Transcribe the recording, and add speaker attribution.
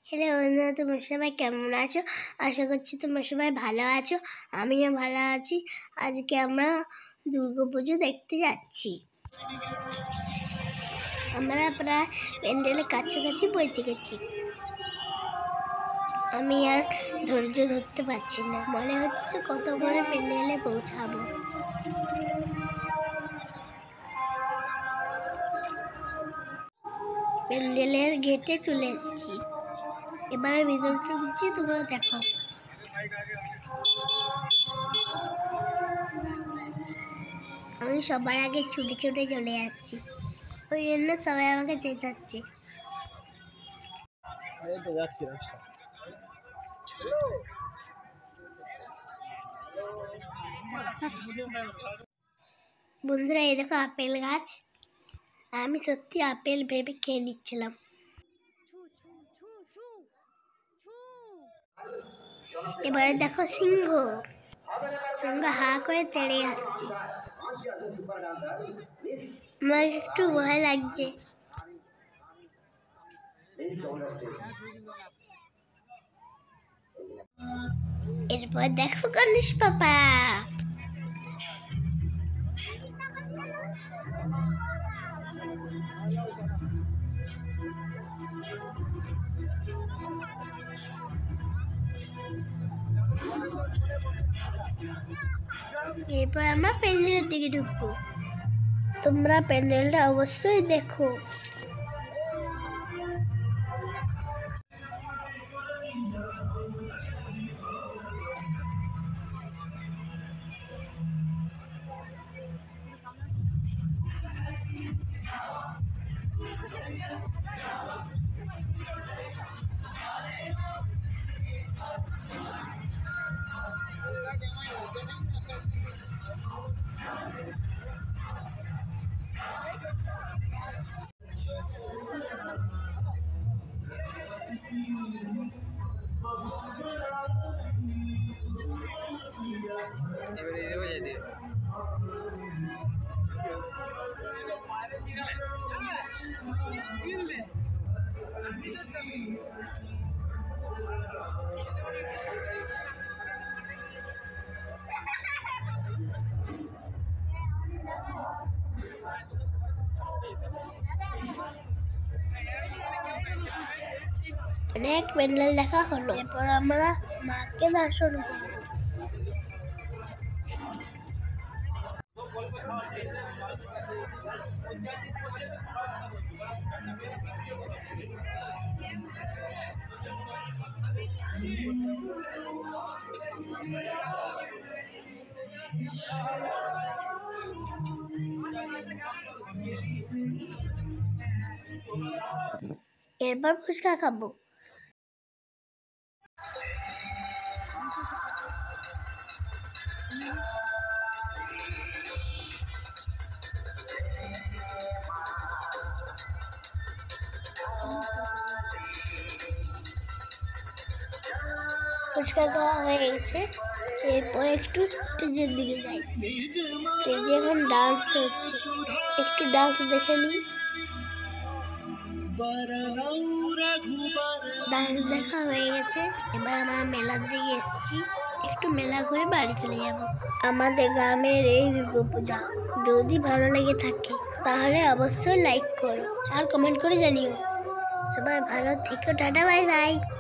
Speaker 1: Hello বন্ধুরা, তোমরা সবাই কেমন আছো? আশা করছি তোমরা সবাই ভালো আছো। আমিও ভালো আছি। আজকে আমরা দুর্গাপুজো দেখতে যাচ্ছি। আমরা প্রায় প্যান্ডেলের কাছাকাছি পৌঁছে গেছি। আমি আর ধৈর্য ধরতে পারছি না, মনে হচ্ছে কত করে প্যান্ডেলে পৌঁছাবো। প্যান্ডেলের গেটে চলে এসেছি, এবারে ভিতরে ঢুকছি, তোমরা দেখো। আমি সবার আগে ছুটে ছুটে চলে যাচ্ছি, ওই জন্য সবাই আমাকে চেঁচাচ্ছে। বন্ধুরা, এই দেখো আপেল গাছ। আমি সত্যি আপেল ভেবে খেয়ে নিচ্ছিলাম। এবারে দেখো সিংহ হা করে তেড়ে আসছে। আমার একটু ভয় লাগছে। এরপর দেখো গণেশ বাবা। এরপর আমরা প্যান্ডেলের দিকে ঢুকবো। তোমরা প্যান্ডেলটা অবশ্যই দেখো। অনেক প্যান্ডেল দেখা হলো, এরপর আমরা মাকে দর্শন করব। এরপর ফুচকা খাবো। ফুচকা খাওয়া হয়ে গেছে, এরপর একটু স্টেজের দিকে যাই। স্টেজে এখন ডান্স হচ্ছে, একটু ডান্স দেখে নিই। ডান্স দেখা হয়ে গেছে, এবার আমরা মেলার দিকে এসেছি। একটু মেলা ঘুরে বাড়ি চলে যাব। আমাদের গ্রামের এই দুর্গাপূজা যদি ভালো লেগে থাকে তাহলে অবশ্যই লাইক করো আর কমেন্ট করে জানিও। সবাই ভালো থেকো, টাটা, বাই বাই।